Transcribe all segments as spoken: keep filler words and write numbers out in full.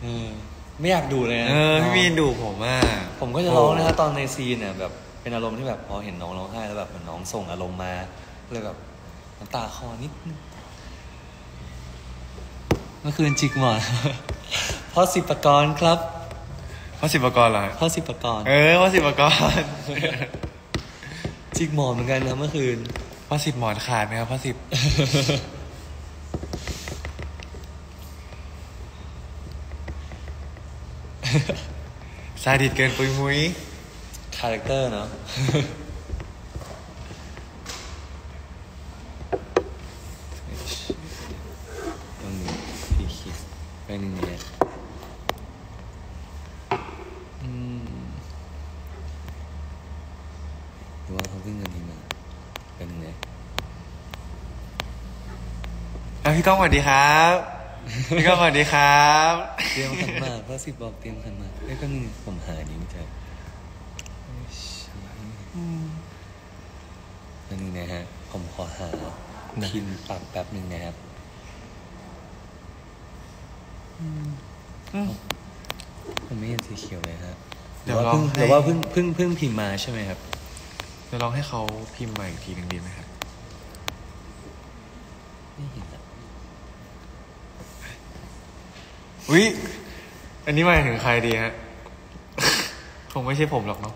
เออไม่อยากดูเลยนะเออพี่มีนดูผมอ่ะผมก็จะร้องนะครับตอนในซีนเนี่ยแบบเป็นอารมณ์ที่แบบพอเห็นน้องร้องไห้แล้วแบบเหมือนน้องส่งอารมณ์มาเลยแบบน้ำตาคลอนิดนึงเมื่อคืนจิกหมอนพ่อสิบประกรณ์ครับพ่อสิบประกรณ์เหรอพ่อสิบประกรณ์เออพ่อสิบประกรณ์จิกหมอนเหมือนกันนะเมื่อคืนพ่อสิบหมอนขาดไหมครับพ่อสิบซาดิสเกินปุยมุ้ยคาแรคเตอร์เนาะต้องมีพี่คิดไปหนึ่งเนี่ยอืมหรือว่าเขาวิ่งกันทีมาเป็นยังไงอ่ะพี่ก้องสวัสดีครับพี่ก้องสวัสดีครับเตรียมขันหมากเพราะสิบบอกเตรียมขันหมากเอ้ยก็นี่ผมหาดิ้งเจอนั่นนี่นะฮะผมขอหาพิมพ์ปักแป๊บหนึ่งนะครับผมไม่เห็นสีเขียวเลยฮะเดี๋ยวว่าเพิ่งเดี๋ยวว่าเพิ่งเพิ่งเพิ่งพิมพ์มาใช่ไหมครับเดี๋ยวลองให้เขาพิมพ์มาอีกทีหนึ่งดีไหมครับไม่เห็นอ่ะอุ๊ยอันนี้หมายถึงใครดีฮะคงไม่ใช่ผมหรอกเนาะ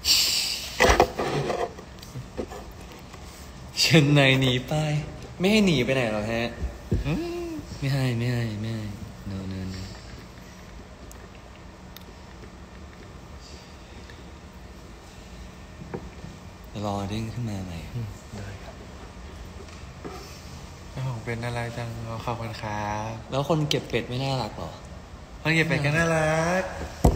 เชิญนายหนีไปไม่ให้หนีไปไหนหรอกฮะไม่ให้ไม่ให้ไม่ให้เนอะเนอะเนอะรอเด้งขึ้นมาใหม่ได้ครับผมเป็นอะไรจังขอบคุณครับแล้วคนเก็บเป็ดไม่น่ารักหรอคนเก็บเป็ดก็น่ารัก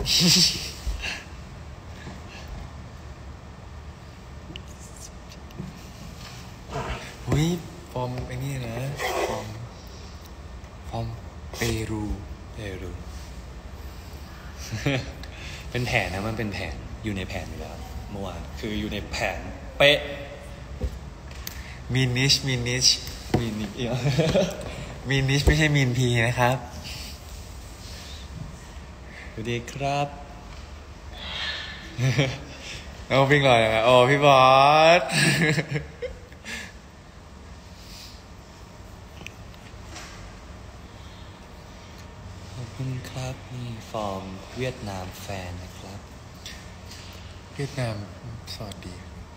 อุ้ยฟอร์มไอ้นี่นะฟอร์มฟอร์มเปรูเปรูเป็นแผนนะมันเป็นแผนอยู่ในแผนอยู่แล้วเมื่อวานคืออยู่ในแผนเป๊ะมินิชมินิชมินิชมินิชไม่ใช่มินพีนะครับสวัสดีครับเอาวิ่งลอยยังไงโอ้พี่บอสขอบคุณครับนี่ฟอร์มเวียดนามแฟนนะครับเวียดนามสวัสดี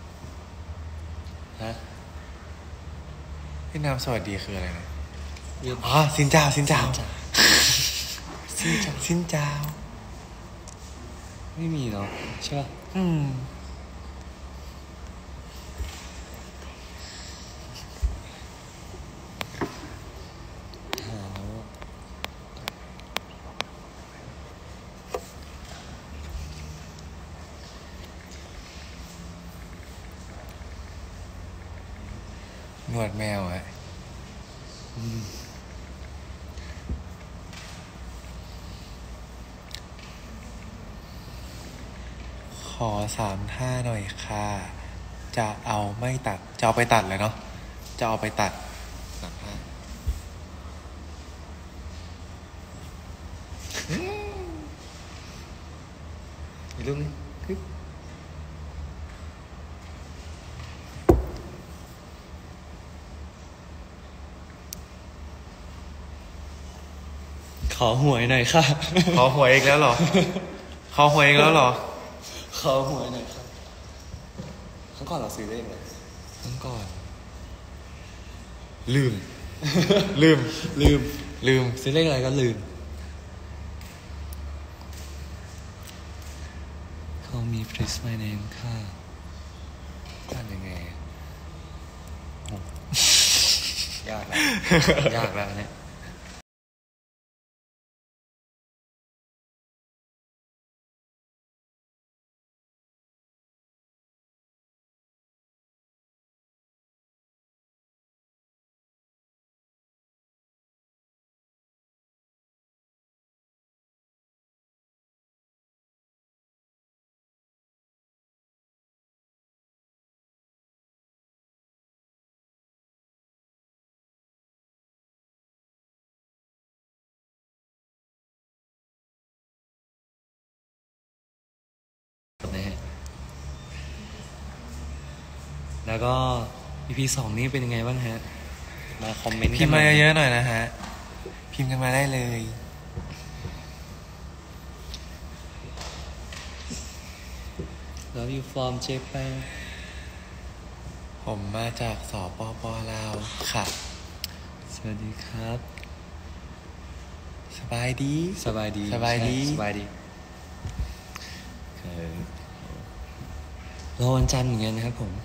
ฮะเวียดนามสวัสดีคืออะไรนะอ๋อซินเจ้าซินเจ้าซินเจ้าซินเจ้าไม่มีเนาะใช่ป่ะอืมหนวดแมวอ่ะขอสามท่าหน่อยค่ะจะเอาไม่ตัดจะเอาไปตัดเลยเนาะจะเอาไปตัดสามท่าอีกรูปนึงขอหวยหน่อยค่ะขอหวยอีกแล้วเหรอขอหวยอีกแล้วเหรอขอหวยหน่อยครับครั้งก่อนเราซื้อเลขอะไรครั้งก่อนลืมลืมลืมลืมซื้อเลขอะไรก็ลืม Call me please my name ค่ะอ่านยังไงยากแล้วยากแล้วเนี่ยแล้วก็ อี พี สองนี้เป็นยังไงบ้างฮะมาคอมเมนต์พิมพ์มาเยอะๆหน่อยนะฮะพิมพ์กันมาได้เลย Love you from Japan ผมมาจากสปปลาวค่ะสวัสดีครับสบายดีสบายดีสบายดีใช่สบายดีเออรอวันจันทร์เหมือนกันนะครับผม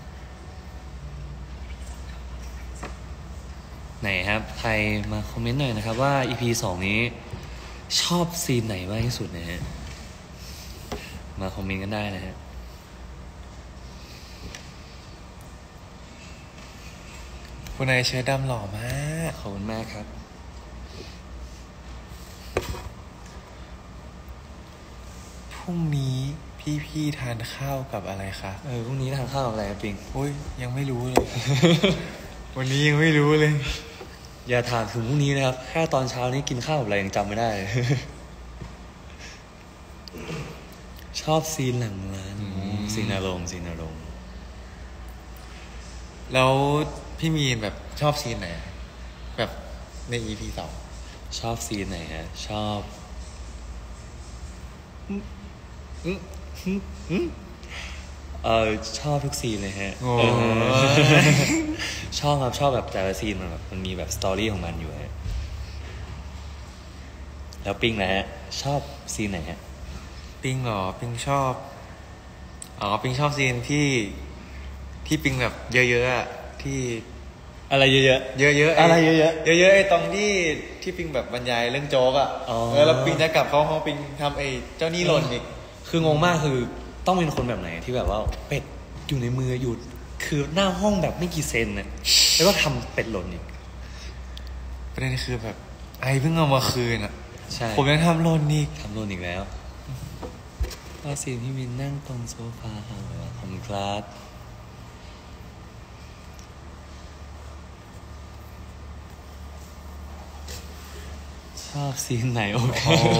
ไหนครับใครมาคอมเมนต์หน่อยนะครับว่า อี พี สองนี้ชอบซีนไหนมากที่สุดนะฮะมาคอมเมนต์กันได้นะฮะคุณนายเชื้อดำหล่อมากขอบคุณมากครับพรุ่งนี้พี่ๆทานข้าวกับอะไรคะเออพรุ่งนี้ทานข้าวกับอะไรครับปิงอุ้ยยังไม่รู้เลย วันนี้ยังไม่รู้เลยอย่าถามถึงพรุ่งนี้นะครับแค่ตอนเช้านี้กินข้าวกับอะไรยังจำไม่ได้ ชอบซีนหลังร้านซีนอารมณ์ซีนอารมณ์แล้วพี่มีนแบบชอบซีนไหนแบบใน อี พี สองชอบซีนไหนฮะชอบอืมอืมอืมอืมเออชอบทุกซีนเลยฮะโอ้เออ ชอบครับชอบแบบแต่ละซีนมันแบบมันมีแบบสตอรี่ของมันอยู่ฮะแล้วปิงนะฮะชอบซีนไหนฮะปิงเหรอปิงชอบอ๋อปิงชอบซีนที่ที่ปิงแบบเยอะๆอะที่อะไรเยอะเยอะๆอะไรเยอะๆเยอะๆเยอะๆไอ้ตรงที่ที่ปิงแบบบรรยายเรื่องโจ๊กอ่ะอ๋อเออแล้วปิงจะกลับเขาห้องปิงทำไอ้เจ้าหนี้หล่นอีกคืองงมากคือต้องเป็นคนแบบไหนที่แบบว่าเป็ดอยู่ในมืออยู่คือหน้าห้องแบบไม่กี่เซนน่ะแล้วก็ทำเป็ดหล่นอีกประเด็นคือแบบไอ้เพิ่งเอามาคืนอ่ะใช่ผมยังทำหล่นอีกทำหล่นอีกแล้วก็ซีนที่มินนั่งตรงโซฟาค่ะผมครับชอบซีนไหนโอเคโอ้โห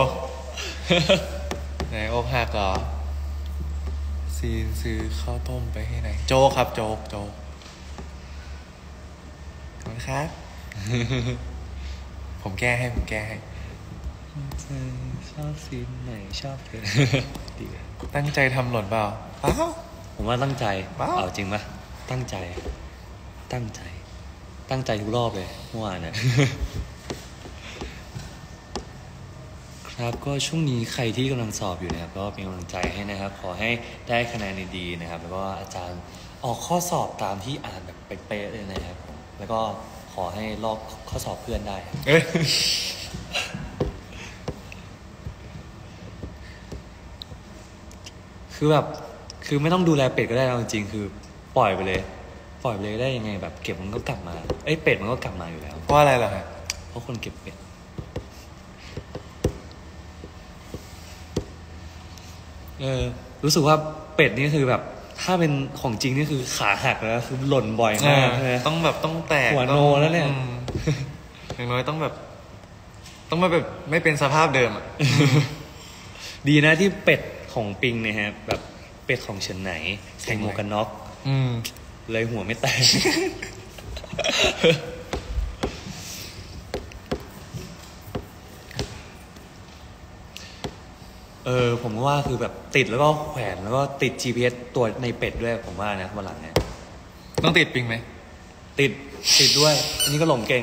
ไหนอกหักเหรอซีนซื้อข้าวต้มไปให้ไหนโจ๊กครับโจ๊กโจ๊กขอบคุณครับ ผมแก้ให้ผมแก้ให้ชอบซีนไหนชอบเลยดีตั้งใจทำหล่นเปล่าเปล่าผมว่าตั้งใจว้าวเอาจริงปะตั้งใจ ตั้งใจ ตั้งใจทุกรอบเลยเมื่อวานเนี่ย ครับก็ช่วงนี้ใครที่กำลังสอบอยู่นะครับก็เป็นกำลังใจให้นะครับ ขอให้ได้คะแนนดีๆนะครับ แล้วก็อาจารย์ออกข้อสอบตามที่อ่านแบบเป๊ะๆเลยนะครับผมแล้วก็ขอให้ลอกข้อสอบเพื่อนได้ครับเอ้ยคือแบบคือไม่ต้องดูแลเป็ดก็ได้เอาจริงๆคือปล่อยไปเลย ปล่อยไปเลยได้ยังไงแบบเก็บมันก็กลับมาเอ้ยเป็ดมันก็กลับมาอยู่แล้วเพราะอะไรเหรอฮะเพราะคนเก็บเป็ดเออรู้สึกว่าเป็ดนี่คือแบบ ถ้าเป็นของจริงนี่คือขาหักแล้วคือหล่นบ่อยมากใช่ไหมต้องแบบต้องแตกหัวโนต้องแล้วเนี่ยอืมอย่างน้อยต้องแบบ ต้องไม่แบบไม่เป็นสภาพเดิมอ่ะดีนะที่เป็ดของปิงเนี่ยฮะแบบเป็ดของเฉินไหนใส่หมวกกันน็อกอืมเลยหัวไม่แตก เออผมว่าคือแบบติดแล้วก็แขวนแล้วก็ติด จี พี เอส ตัวในเป็ดด้วยผมว่านะวันหลังเนี่ยต้องติดปิงไหมติดติดด้วย อันนี้ก็หลงเก่ง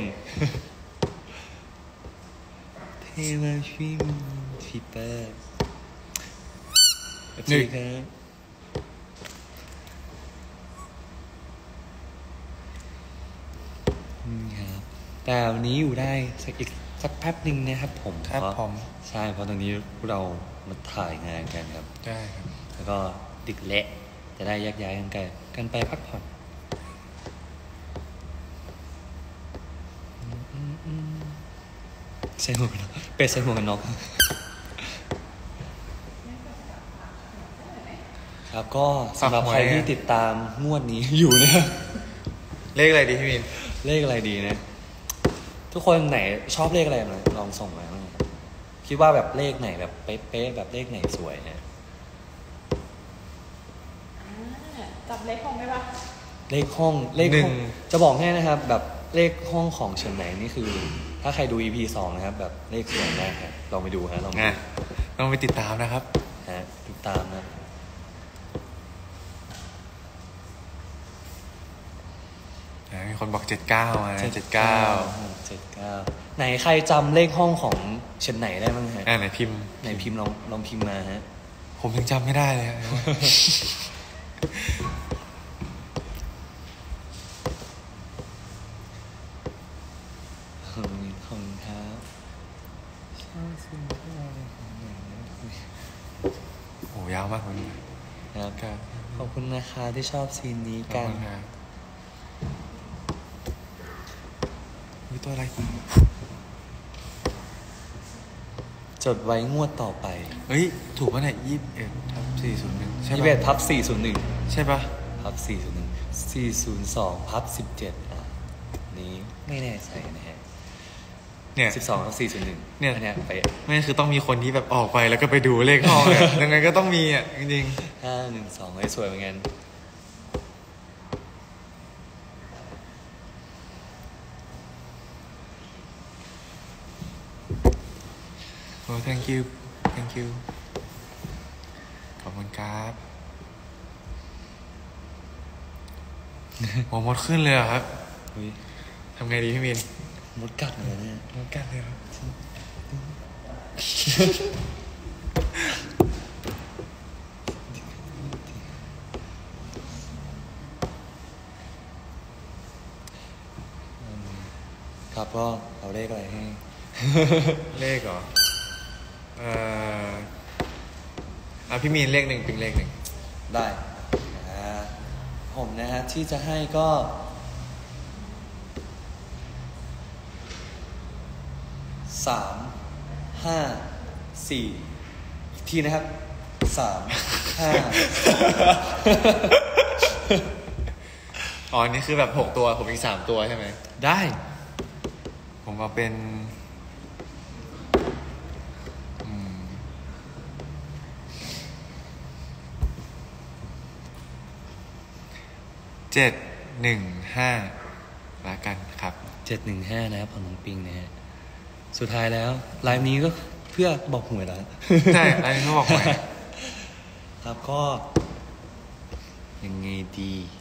เทมาชิมฟีเปอร์นี่ครับอืมครับแต่วันนี้อยู่ได้สักอีกสักแป๊บหนึ่งนะครับผมครับเพาะผมใช่เพราะตอนนี้พวกเรามาถ่ายงานกันครับได้ครับแล้วก็ดึกเละจะได้แยกย้ายกันไปกันไปพักผ่อนใส่หมวกกันน็อกเป็ดใส่หมวกกันน็อกครับก็สำหรับใครที่ติดตามงวดนี้ อยู่เนี่ยเลขอะไรดีพี่มินเลขอะไรดีนะ ทุกคนไหนชอบเลขอะไรนะลองส่งมาบ้างคิดว่าแบบเลขไหนแบบเป๊ะๆแบบเลขไหนสวยฮะอ่าจับเลขคงได้ปะเลขห้องเลขหนึ่ห้อง งจะบอกให้นะครับ แบบเลขห้องของเฉินไหนนี่คือ ถ้าใครดู อี พี สองนะครับ แบบเลขสวยมากครับลองไปดูฮะลองไปไงดูต้องไปติดตามนะครับฮะติดตามนะมีคนบอกเจ็ดเก้ามานะเจ็ดเก้าเจ็ดเก้าไหนใครจำเลขห้องของเฉินไหนได้บ้างฮะอ่าไหนพิมพ์ไหนพิมพ์ลองลองพิมพ์มาฮะผมยังจำไม่ได้เลยฮะขอบคุณครับโอ้ยาวมากเลยนะครับครับขอบคุณนะคะที่ชอบซีนนี้ขอบกันคุณครับมีตัวอะไรจดไว้งวดต่อไปเฮ้ย ถูกป่ะเนี่ยยี่สิบเอ็ดทับสี่ศูนย์หนึ่งใช่ยี่ปะสิบเอ็ดทับสี่ศูนย์หนึ่งใช่ปะพับสี่ศูนย์หนึ่งสี่ศูนย์สองพับสิบเจ็ดอ่ะนี้ไม่แน่ใจนะฮะเนี่ยสิบสองทับสี่ศูนย์หนึ่งเนี่ยอันเนี้ยไปไม่คือต้องมีคนที่แบบออกไปแล้วก็ไปดูเลขห้องอะ ยังไงก็ต้องมีอ่ะ จริงห้าหนึ่งสองไอ้สวยเหมือนกันๆโอ้ thank you thank you ขอบคุณครับโอ้หมดขึ้นเลยเหรอครับอุ้ยทำไงดีพี่มินมดกัดเหมือนกันเนี่ยหมดกันเลยครับครับก็เอาเลขอะไรให้เลขเหรอ เอ่ออ่ะพี่มีนเลขหนึ่งเป็นเลขหนึ่งได้นะฮะผมนะฮะที่จะให้ก็สามห้าสี่อีกทีนะครับสามห้าอ๋อ นี่คือแบบหกตัว ผมอีกสามตัวใช่ไหมได้ผมเอาเป็นอืมเจ็ดหนึ่งห้าละกันครับเจ็ดหนึ่งห้านะครับของน้องปิงนะฮะสุดท้ายแล้วไลฟ์นี้ก็เพื่อบอกหวยแล้วใช่อันนี้เขาบอกไว้ครับก็ยังไงดี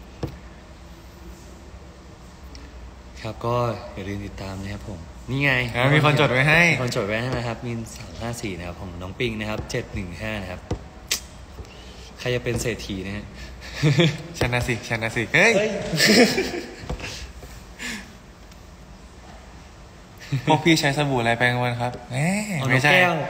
ครับก็อย่าลืมติดตามนะครับผม นี่ไงอ่ะมีคนจดไว้ให้มีคนจดไว้ให้นะครับ มีสามห้าสี่นะครับของน้องปิงนะครับเจ็ดหนึ่งห้านะครับ ใครจะเป็นเศรษฐีนะฮะชนะสิชนะสิ เฮ้ยเฮ้ยพวกพี่ใช้สบู่อะไรแปรงฟันครับแหมเอานไม่กใช่แก้ว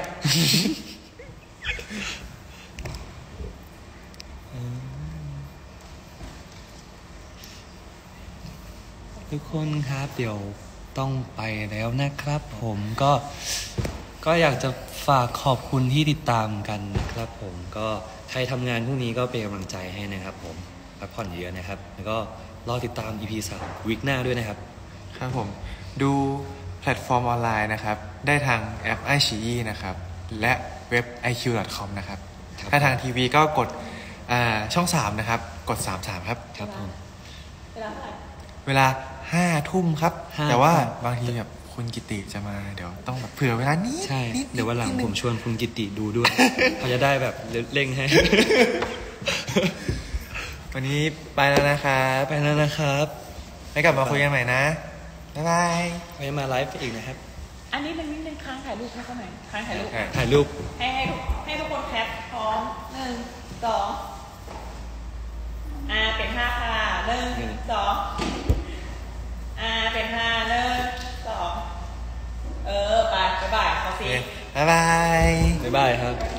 ทุกคนครับเดี๋ยวต้องไปแล้วนะครับ ผมก็ก็อยากจะฝากขอบคุณที่ติดตามกันนะครับ ผมก็ใครทำงานพรุ่งนี้ก็เป็นกำลังใจให้นะครับ ผมพักผ่อนเยอะนะครับ แล้วก็รอติดตาม อี พี สามวีคหน้าด้วยนะครับครับผม ดูแพลตฟอร์มออนไลน์นะครับ ได้ทางแอป ไอ ซี อี นะครับ และเว็บ ไอ คิว ดอท คอม นะครับครับถ้าทางทีวีก็กดอ่าช่องสามนะครับ กดสามสามครับครับผมเวลาเท่าไหร่เวลาห้าทุ่มครับห้าแต่ว่าทุ่มบางทีแบบคุณกิติจะมาเดี๋ยวต้องแบบเผื่อเวลานี้ใช่ เดี๋ยววันหลังผมชวนคุณกิติดูด้วย เขาจะได้แบบเร่งให้วันนี้ไปแล้วนะครับไปแล้วนะครับแล้วกลับมาคุยกันใหม่นะ บ๊ายบายไว้มาไลฟ์อีกนะครับอันนี้เป็นนิดนึงค้างถ่ายรูปให้เขาหน่อยค้างถ่ายรูปถ่ายรูปให้ให้ทุกให้ทุกคนแคปพร้อมหนึ่งสองอ่าเป็นห้าค่ะหนึ่งหนึ่งสองอ่าเป็นห้าหนึ่งสองเออไปบ๊ายบายขอซีบ๊ายบายบ๊ายบายครับ